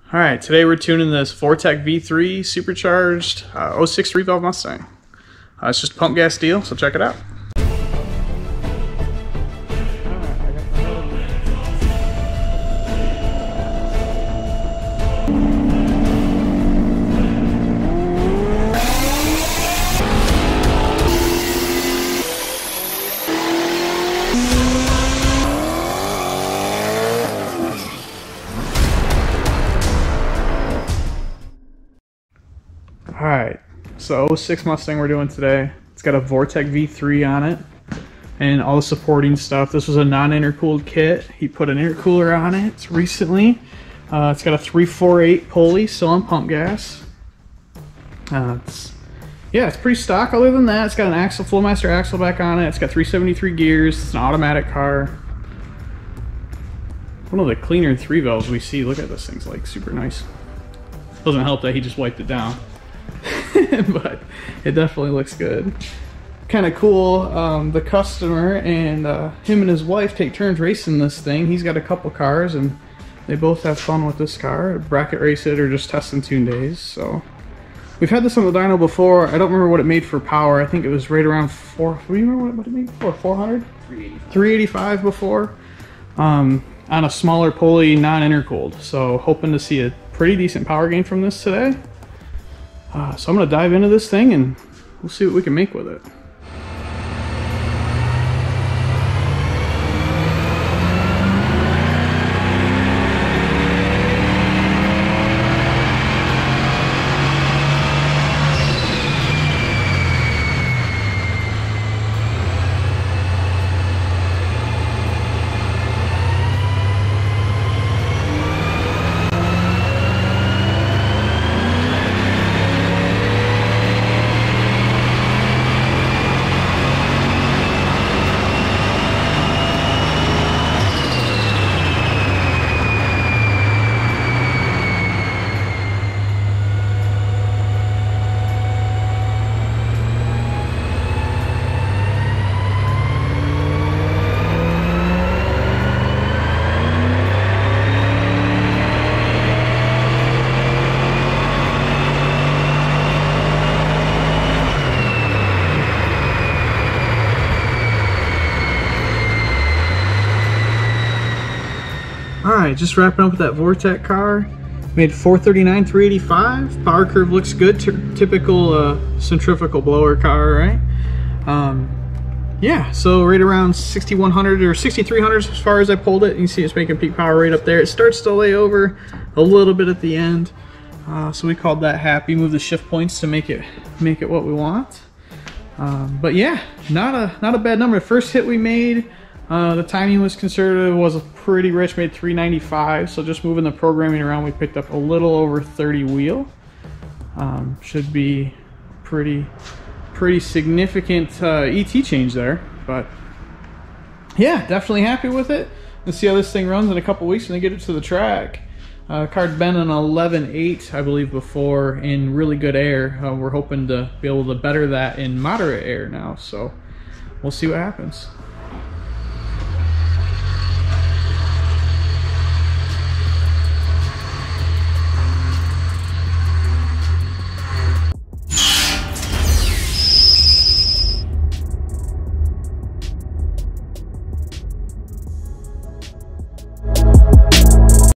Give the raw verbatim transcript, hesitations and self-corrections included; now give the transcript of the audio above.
All right, today we're tuning this Vortech V three Supercharged uh, oh six three valve Mustang. Uh, it's just a pump gas deal, so check it out. Alright, so oh six Mustang we're doing today. It's got a Vortech V three on it and all the supporting stuff. This was a non-intercooled kit. He put an intercooler on it recently. Uh, it's got a three forty-eight pulley, still on pump gas. Uh, it's, yeah, it's pretty stock. Other than that, it's got an axle, Flowmaster axle back on it. It's got three seventy-three gears. It's an automatic car. One of the cleaner three valves we see. Look at this thing's like super nice. Doesn't help that he just wiped it down. But it definitely looks good. Kind of cool. Um, the customer and uh, him and his wife take turns racing this thing. He's got a couple cars and they both have fun with this car. Bracket race it or just test and tune days. So we've had this on the dyno before. I don't remember what it made for power. I think it was right around four. Do you remember what it made for? four hundred? three eighty-five before. Um, on a smaller pulley, non-intercooled. So hoping to see a pretty decent power gain from this today. Uh, so I'm going to dive into this thing and we'll see what we can make with it. Alright, just wrapping up with that Vortech car. Made four thirty-nine, three eighty-five. Power curve looks good. T typical uh, centrifugal blower car, right? Um, yeah, so right around sixty-one hundred or sixty-three hundred as far as I pulled it. You can see it's making peak power right up there. It starts to lay over a little bit at the end. Uh, so we called that happy. Move the shift points to make it make it what we want. Um, but yeah, not a not a bad number. The first hit we made, Uh, the timing was conservative, was pretty rich, made three ninety-five, so just moving the programming around, we picked up a little over thirty wheel. Um, should be pretty pretty significant uh, E T change there, but yeah, definitely happy with it. Let's see how this thing runs in a couple weeks when they get it to the track. Uh, car's been an eleven eight, I believe, before in really good air. Uh, we're hoping to be able to better that in moderate air now, so we'll see what happens.